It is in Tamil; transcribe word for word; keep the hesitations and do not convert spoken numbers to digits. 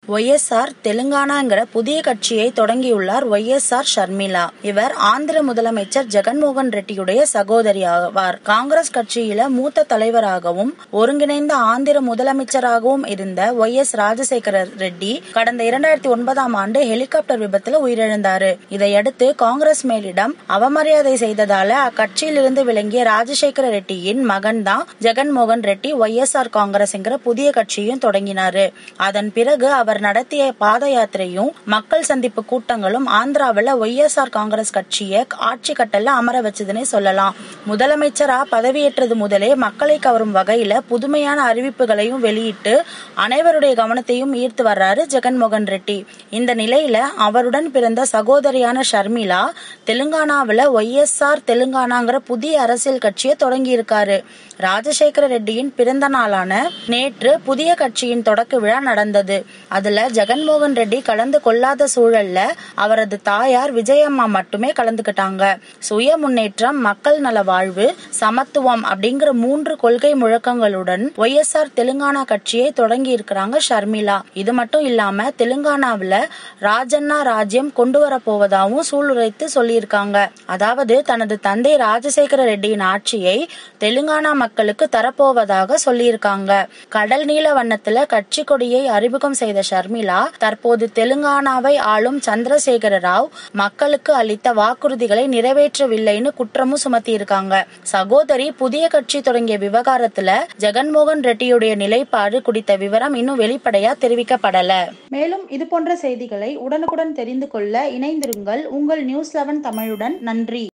ஒய் எஸ் ஆர் தெலுங்கானாங்கிற புதிய கட்சியை தொடங்கியுள்ளார் ஒய் எஸ் ஆர் ஷர்மிளா. இவர் ஆந்திர முதலமைச்சர் ஜெகன்மோகன் ரெட்டியுடைய சகோதரி ஆவார். காங்கிரஸ் கட்சியில மூத்த தலைவராகவும் ஒருங்கிணைந்த ஆந்திர முதலமைச்சராகவும் இருந்த ஒய் எஸ் ராஜசேகர ரெட்டி கடந்த இரண்டாயிரத்தி ஒன்பதாம் ஆண்டு ஹெலிகாப்டர் விபத்துல உயிரிழந்தாரு. இதையடுத்து காங்கிரஸ் மேலிடம் அவமரியாதை செய்ததால அக்கட்சியிலிருந்து விளங்கிய ராஜசேகர ரெட்டியின் மகன் தான் Jaganmohan Reddy Y S R Congress என்கிற புதிய கட்சியும் தொடங்கினாரு. அதன் பிறகு அவர் நடத்திய பாத யாத்திரையும் மக்கள் சந்திப்பு கூட்டங்களும் ஆந்திராவில் ஒய் எஸ் ஆர் காங்கிரஸ் கட்சியை ஆட்சி கட்டல அமர வச்சதுன்னே சொல்லலாம். முதலமைச்சரா பதவியேற்றது முதலே மக்களை கவரும் வகையில புதுமையான அறிவிப்புகளையும் வெளியிட்டு அனைவருடைய கவனத்தையும் ஈர்த்து வர்றாரு ஜெகன்மோகன் ரெட்டி. இந்த நிலையில அவருடன் பிறந்த சகோதரியான ஷர்மிளா தெலுங்கானாவில் ஒய் எஸ் ஆர் தெலுங்கானாங்கிற புதிய அரசியல் கட்சியை தொடங்கி இருக்காரு. ராஜசேகர ரெட்டியின் பிறந்த நாளான நேற்று புதிய கட்சியின் தொடக்க விழா நடந்தது. அதுல ஜெகன்மோகன் ரெட்டி கலந்து கொள்ளாத சூழல்ல அவரது தாயார் விஜயம்மா மட்டுமே கலந்துகிட்டாங்க. சுய முன்னேற்றம், மக்கள் நல வாழ்வு, சமத்துவம் அப்படிங்கிற மூன்று கொள்கை முழக்கங்களுடன் ஒய் எஸ் ஆர் தெலுங்கானா கட்சியை தொடங்கி இருக்கிறாங்க ஷர்மிளா. இது மட்டும் இல்லாம தெலுங்கானாவில ராஜண்ணா ராஜ்யம் கொண்டு வர போவதாகவும் சூளுரைத்து சொல்லியிருக்காங்க. அதாவது தனது தந்தை ராஜசேகர ரெட்டியின் ஆட்சியை தெலுங்கானா மக்களுக்கு தரப்போவதாக சொல்லியிருக்காங்க. கடல் நீல வண்ணத்துல கட்சி கொடியை அறிமுகம் செய்த ஷர்மிளா தற்போது தெலுங்கானாவை ஆளும் சந்திரசேகர ராவ் மக்களுக்கு அளித்த வாக்குறுதிகளை நிறைவேற்றவில்லைன்னு குற்றமும் சுமத்தியிருக்காங்க. சகோதரி புதிய கட்சி தொடங்கிய விவகாரத்துல ஜெகன்மோகன் ரெட்டியுடைய நிலைப்பாடு குறித்த விவரம் இன்னும் வெளிப்படையா தெரிவிக்கப்படல. மேலும் இது போன்ற செய்திகளை உடனுக்குடன் தெரிந்து கொள்ள இணைந்திருங்கள் உங்கள் நியூஸ் லெவன் தமிழுடன். நன்றி.